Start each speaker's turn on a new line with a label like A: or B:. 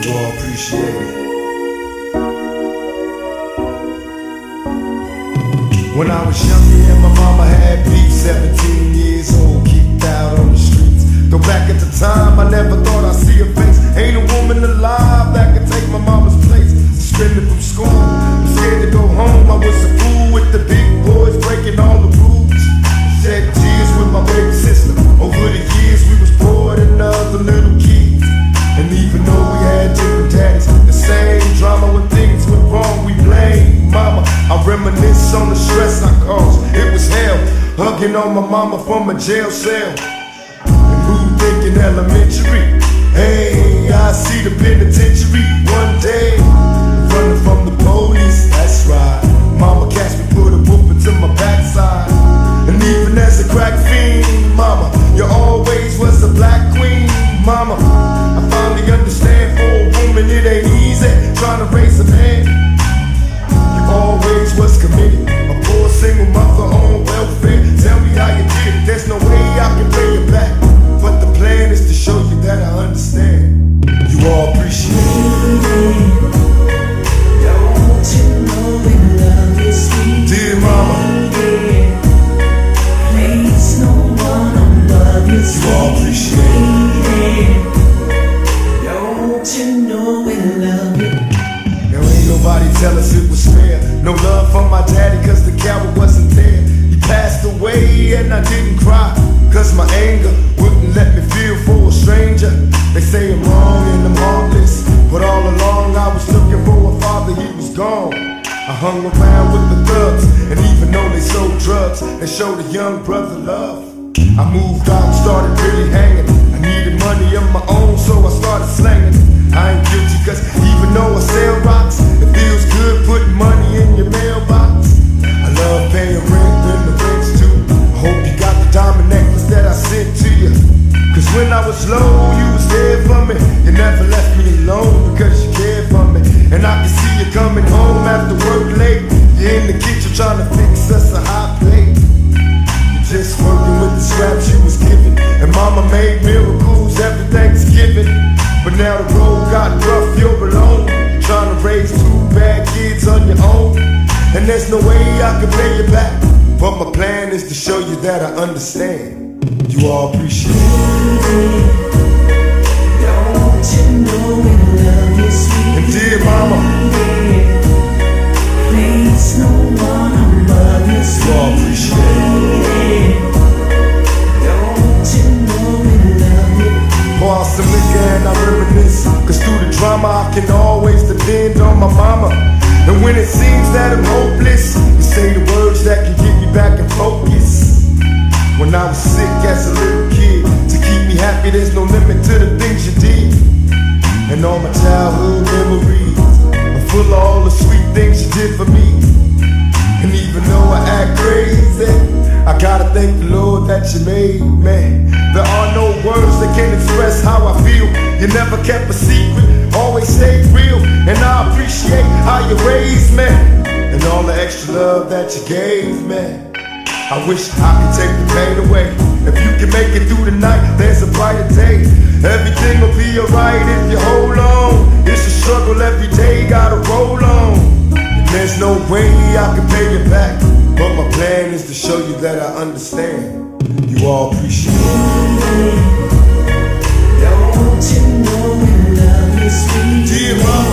A: You all appreciate it. When I was young, me and my mama had beef, 17 years old, kicked out on the streets. Though back at the time, I never thought I'd see her face. Ain't a woman alive that could take my mama's place. Suspended from school, I'm scared to go home. I was a fool with the big boys, breaking all the rules. Shed tears with my baby sister. Over the years, we was poor than other little kids. And even though we had different daddies, the same drama when things went wrong, we blame mama. I reminisce on the stress I caused. It was hell, hugging on my mama from a jail cell. And who thinking elementary? Hey, I see the penitentiary one day. Running from the police, that's right. Mama catch me, put a whooping to my backside. And even as a crack fiend, mama, you always was a black queen, mama. I finally understand, for a woman it ain't easy trying to raise a man. You always was committed, a poor single mother on welfare. Tell me how you did it, there's no way I can pay you back. But the plan is to show you that I understand. You all appreciate it.
B: Don't you know we love you, sweet
A: dear mama?
B: Please, no one above you,
A: you all appreciate it.
B: Don't you know we love you?
A: There ain't nobody tell us it was fair. No love from my daddy cause the coward wasn't there. He passed away and I didn't cry, cause my anger wouldn't let me feel for a stranger. They say I'm wrong and I'm heartless, but all along I was looking for a father, he was gone. I hung around with the thugs, and even though they sold drugs, they showed a young brother love. I moved out, started really hanging. I needed money of my own, so I started slanging. I ain't guilty cause even though I sell rocks, it feels good putting money in your mailbox. I love paying rent when the rent's due. I hope you got the diamond necklace that I sent to you. Cause when I was low, you was there for me. You never left me alone because you cared for me. And I can see you coming home after work late. You're in the kitchen trying to fix us a hot plate. You're just working with the scraps you was given. And mama made miracles every Thanksgiving. But now the road got rough, you're alone, trying to raise 2 bad kids on your own. And there's no way I can pay you back, but my plan is to show you that I understand. You all appreciate it.
B: Don't you know we love you, sweet
A: And dear mama,
B: please, no one above you,
A: you all appreciate it.
B: Don't you know we love you?
A: Pour out some liquor and I reminisce, cause through the drama I can always depend on my mama. And when it seems that I'm hopeless, you say the words that can get me back in focus. When I was sick as a little kid, to keep me happy there's no limit to the things you did. And all my childhood memories are full of all the sweet things you did for me. And even though I act crazy, I gotta thank the Lord that you made me. There are no words that can express how I feel. You never kept a secret, always stayed real. And I appreciate how you raised me, and all the extra love that you gave me. I wish I could take the pain away. If you can make it through the night, there's a brighter day. Everything will be alright if you hold on. It's a struggle every day, gotta roll on. And there's no way I can pay you back, but my plan is to show you that I understand. You all appreciate it.
B: Don't you know we love you, sweet
A: dear mama.